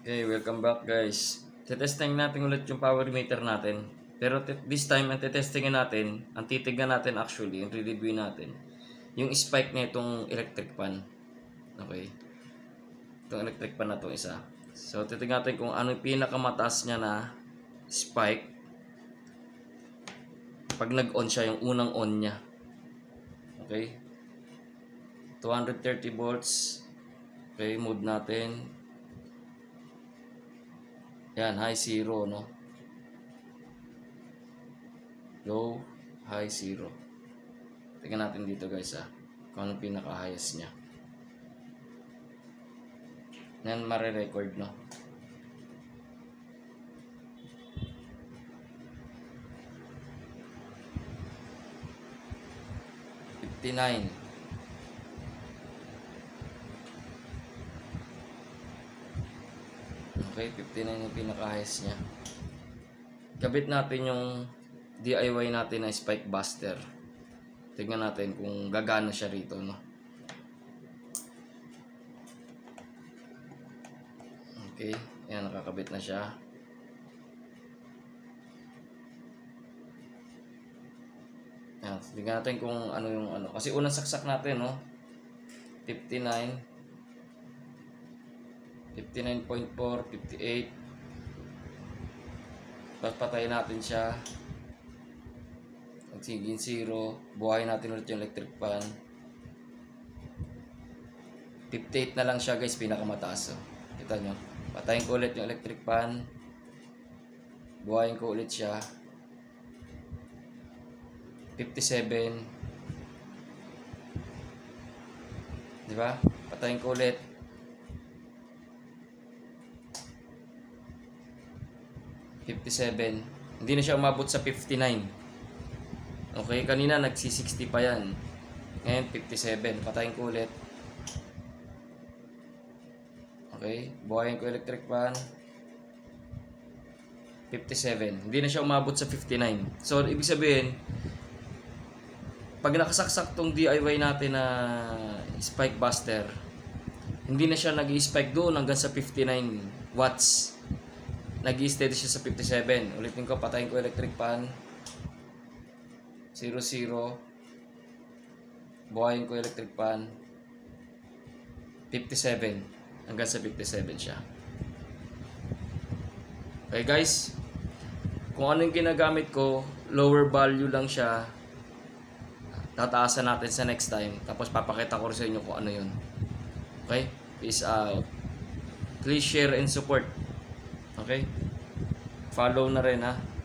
Okay, welcome back guys. Tetesting natin ulit yung power meter natin. Pero this time, ang tetestingin natin, ang titignan natin actually, ang re-review natin, yung spike na itong electric fan. Okay. Itong electric fan na itong isa. So, titignan natin kung ano yung pinakamataas niya na spike. Pag nag-on siya, yung unang on niya. Okay. 230 volts. Okay, mode natin. Yan, high zero, no? Low, high zero. Tingnan natin dito guys, kung ano pinaka-highest niya. Yan, mare-record, no? $59. Okay, 59 yung pinaka-highest niya. Kabit natin yung DIY natin na spike buster. Tingnan natin kung gagana siya rito, no? Okay, ayan, nakakabit na siya. Ayan, tingnan natin kung ano yung ano. Kasi unang saksak natin, no? 59. 59.4, 58. Tapos patayin natin siya. Magsiging 0. Buhayin natin ulit yung electric fan. 58 na lang siya guys, pinakamataas. Kita nyo. Patayin ko ulit yung electric fan. Buhayin ko ulit siya. 57. Diba? Patayin ko ulit. 57. Hindi na siya umabot sa 59. Okay, kanina nagsi-60 pa yan. Ngayon 57. Patayin ko ulit. Okay, buhayin ko electric fan. 57. Hindi na siya umabot sa 59. So, ibig sabihin, pag nakasaksak tong DIY natin na spike buster, hindi na siya nag-i-spike doon hanggang sa 59 watts. Nag-i-steady siya sa 57. Ulitin ko, patayin ko electric fan. 00. Buhayin ko electric fan. 57. Hanggang sa 57 siya. Okay guys. Kung ano yung ginagamit ko, lower value lang siya. Tataasan natin sa next time. Tapos papakita ko rin sa inyo kung ano yun. Okay? Peace out. Please share and support. Okay? Follow na rin